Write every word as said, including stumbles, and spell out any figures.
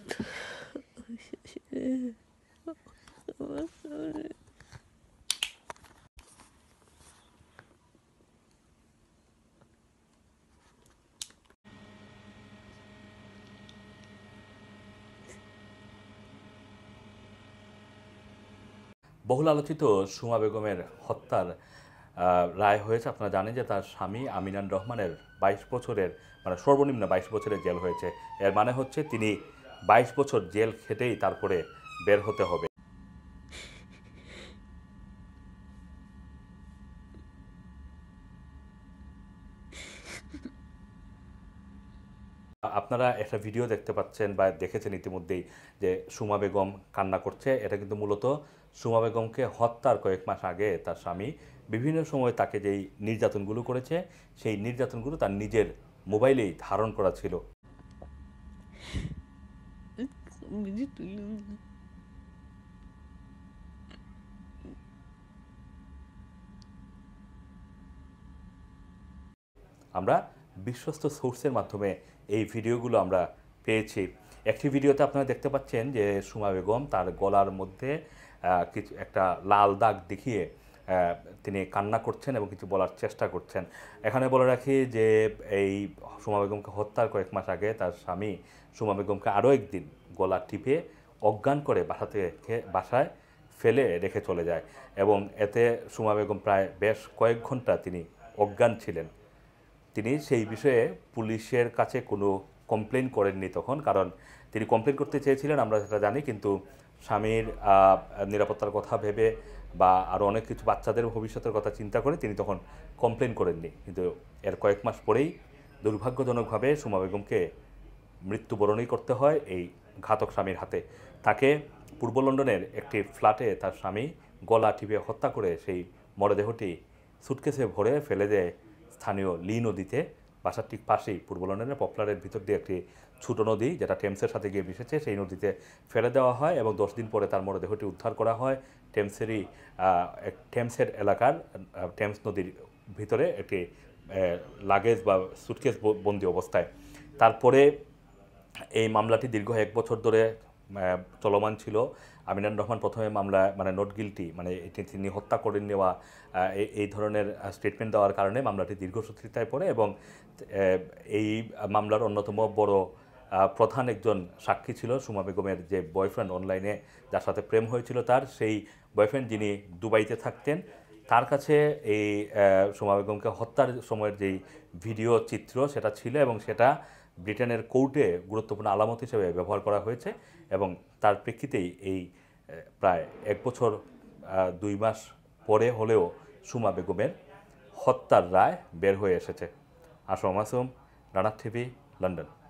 বহুল আলোচিত সুমা বেগমের হত্যার রায় হয়েছে। আপনারা জানেন যে তার স্বামী আমিনান রহমানের বাইশ বছরের মানে সর্বনিম্ন বাইশ বছরের জেল হয়েছে। এর মানে হচ্ছে তিনি বাইশ বছর জেল খেটেই তারপরে বের হতে হবে। আপনারা একটা ভিডিও দেখতে পাচ্ছেন বা দেখেছেন ইতিমধ্যেই যে সুমা বেগম কান্না করছে। এটা কিন্তু মূলত সুমা বেগমকে হত্যার কয়েক মাস আগে তার স্বামী বিভিন্ন সময় তাকে যেই নির্যাতনগুলো করেছে সেই নির্যাতনগুলো তার নিজের মোবাইলেই ধারণ করা ছিল। আমরা বিশ্বস্ত সোর্সের মাধ্যমে এই ভিডিওগুলো আমরা পেয়েছি। একটি ভিডিওতে আপনারা দেখতে পাচ্ছেন যে সুমা বেগম তার গলার মধ্যে কিছু একটা লাল দাগ দেখিয়ে তিনি কান্না করছেন এবং কিছু বলার চেষ্টা করছেন। এখানে বলে রাখি যে এই সুমা বেগমকে হত্যার কয়েক মাস আগে তার স্বামী সুমা বেগমকে আরও একদিন গলা টিপে অজ্ঞান করে বাসা থেকে বাসায় ফেলে রেখে চলে যায় এবং এতে সুমা বেগম প্রায় বেশ কয়েক ঘন্টা তিনি অজ্ঞান ছিলেন। তিনি সেই বিষয়ে পুলিশের কাছে কোনো কমপ্লেন করেননি তখন, কারণ তিনি কমপ্লেন করতে চেয়েছিলেন আমরা সেটা জানি, কিন্তু স্বামীর নিরাপত্তার কথা ভেবে বা আরও অনেক কিছু বাচ্চাদের ভবিষ্যতের কথা চিন্তা করে তিনি তখন কমপ্লেন করেননি। কিন্তু এর কয়েক মাস পরেই দুর্ভাগ্যজনকভাবে সুমা বেগমকে মৃত্যুবরণই করতে হয় এই ঘাতক স্বামীর হাতে। তাকে পূর্ব লন্ডনের একটি ফ্ল্যাটে তার স্বামী গলা টিপে হত্যা করে সেই মরদেহটি সুটকেসে ভরে ফেলে দেয় স্থানীয় লি নদীতে। বাসার ঠিক পাশেই পূর্ব লন্ডনের পপলারের ভিতর দিয়ে একটি ছোটো নদী যেটা টেমসের সাথে গিয়ে মিশেছে, সেই নদীতে ফেলে দেওয়া হয় এবং দশ দিন পরে তার মরদেহটি উদ্ধার করা হয় টেমসেরই টেমসের এলাকার টেমস নদীর ভিতরে একটি লাগেজ বা সুটকেস বন্দি অবস্থায়। তারপরে এই মামলাটি দীর্ঘ এক বছর ধরে চলমান ছিল। আমিনান রহমান প্রথমে মামলা মানে নট গিলটি মানে এটি তিনি হত্যা করেন নেওয়া এই ধরনের স্টেটমেন্ট দেওয়ার কারণে মামলাটি দীর্ঘসূত্রিতায় পড়ে এবং এই মামলার অন্যতম বড় প্রধান একজন সাক্ষী ছিল সুমা বেগমের যে বয়ফ্রেন্ড, অনলাইনে যার সাথে প্রেম হয়েছিল তার, সেই বয়ফ্রেন্ড যিনি দুবাইতে থাকতেন, তার কাছে এই সুমা বেগমকে হত্যার সময়ের যেই ভিডিও চিত্র সেটা ছিল এবং সেটা ব্রিটেনের কোর্টে গুরুত্বপূর্ণ আলামত হিসেবে ব্যবহার করা হয়েছে এবং তার প্রেক্ষিতেই এই প্রায় এক বছর দুই মাস পরে হলেও সুমা বেগমের হত্যার রায় বের হয়ে এসেছে। Assam Masum, Rana TV, London.